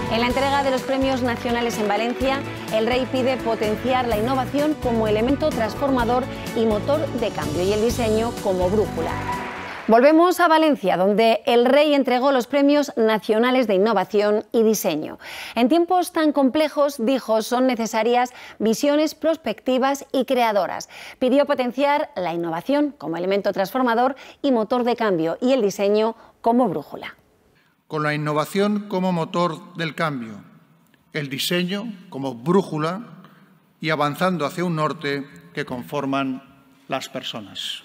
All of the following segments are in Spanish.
En la entrega de los premios nacionales en Valencia, el rey pide potenciar la innovación como elemento transformador y motor de cambio y el diseño como brújula. Volvemos a Valencia, donde el rey entregó los premios nacionales de innovación y diseño. En tiempos tan complejos, dijo, son necesarias visiones prospectivas y creadoras. Pidió potenciar la innovación como elemento transformador y motor de cambio y el diseño como brújula. Con la innovación como motor del cambio, el diseño como brújula y avanzando hacia un norte que conforman las personas.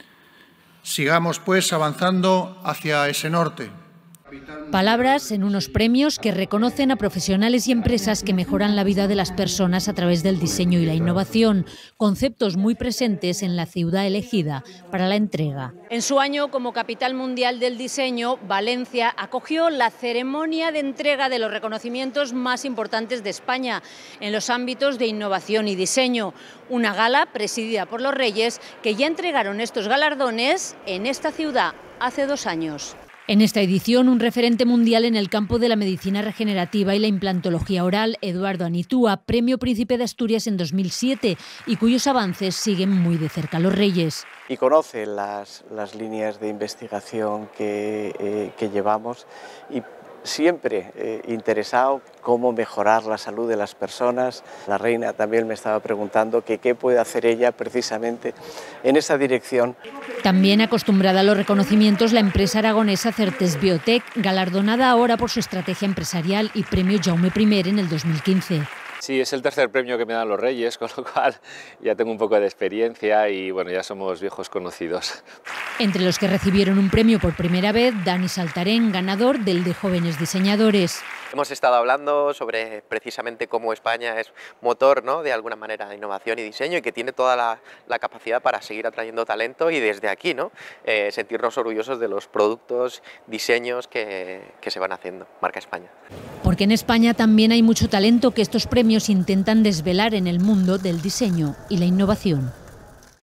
Sigamos, pues, avanzando hacia ese norte. Palabras en unos premios que reconocen a profesionales y empresas que mejoran la vida de las personas a través del diseño y la innovación, conceptos muy presentes en la ciudad elegida para la entrega. En su año como capital mundial del diseño, Valencia acogió la ceremonia de entrega de los reconocimientos más importantes de España en los ámbitos de innovación y diseño. Una gala presidida por los Reyes que ya entregaron estos galardones en esta ciudad hace 2 años. En esta edición, un referente mundial en el campo de la medicina regenerativa y la implantología oral, Eduardo Anitúa, Premio Príncipe de Asturias en 2007 y cuyos avances siguen muy de cerca los Reyes. Y conoce las líneas de investigación que llevamos y siempre interesado cómo mejorar la salud de las personas. La reina también me estaba preguntando que qué puede hacer ella precisamente en esa dirección. También acostumbrada a los reconocimientos, la empresa aragonesa Certes Biotech, galardonada ahora por su estrategia empresarial y premio Jaume I en el 2015. Sí, es el tercer premio que me dan los Reyes, con lo cual ya tengo un poco de experiencia y bueno, ya somos viejos conocidos. Entre los que recibieron un premio por primera vez, Dani Saltarén, ganador del de Jóvenes Diseñadores. Hemos estado hablando sobre precisamente cómo España es motor, ¿no?, de alguna manera de innovación y diseño y que tiene toda la capacidad para seguir atrayendo talento y desde aquí, ¿no?, sentirnos orgullosos de los productos, diseños que se van haciendo, marca España. Porque en España también hay mucho talento que estos premios intentan desvelar en el mundo del diseño y la innovación.